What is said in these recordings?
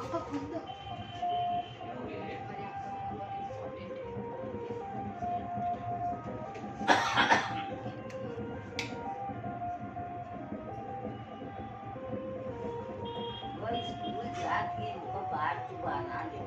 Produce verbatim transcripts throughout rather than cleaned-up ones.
आपका फोन दो। वही स्कूल जाके उनको बाहर चुबाना दे।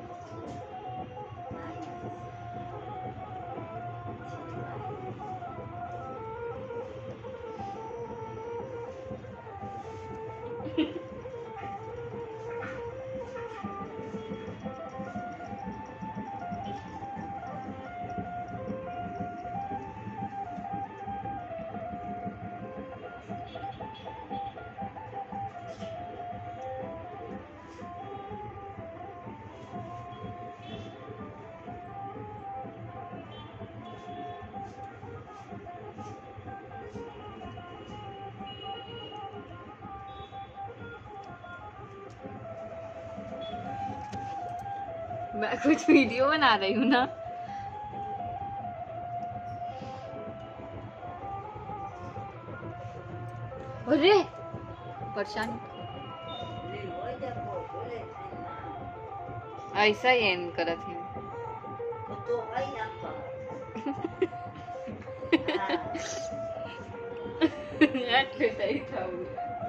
मैं कुछ वीडियो बना रही हूँ ना। अरे परेशान ऐसा ही एंड करा थी। तो भाई आपका सही था वो।